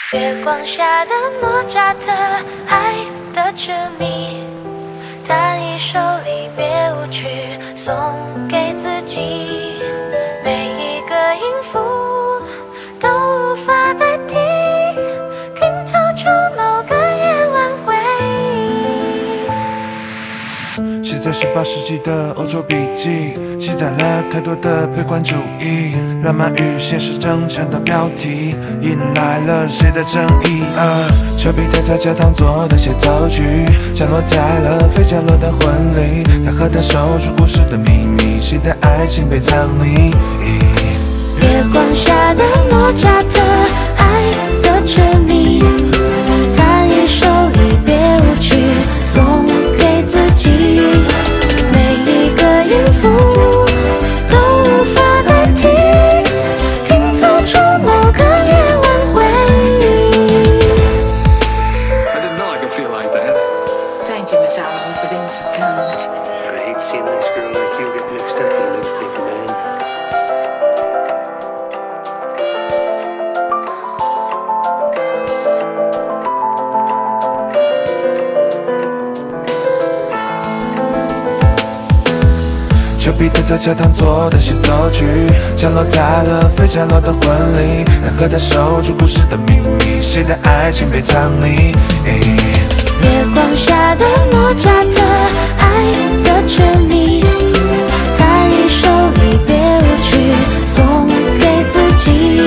月光下的莫扎特，爱的执迷，弹一首离别舞曲，送给自己。每一个音符都无法代替，拼凑出某个夜晚回忆。 写在18世纪的欧洲笔记，记载了太多的悲观主义，浪漫与现实争抢的标题，引来了谁的争议？丘比特在教堂做的协奏曲，降落在了费加罗的婚礼，他和她守住故事的秘密，谁的爱情被藏匿？ 月光下的莫扎特，爱的执迷，弹一首离别舞曲，送给自己。每一个音符都无法代替，拼凑出某个夜晚回忆。 I didn't know I could feel like that. Thank you, Miss Allen, for being so kind. I hate to see a nice girl like you get mixed up in everything, man. 丘比特在教堂做的协奏曲，降落在了费加罗的婚礼，他和她守住故事的秘密，谁的爱情被藏匿？ 月光下的莫扎特，爱的执迷，弹一首离别舞曲，送给自己。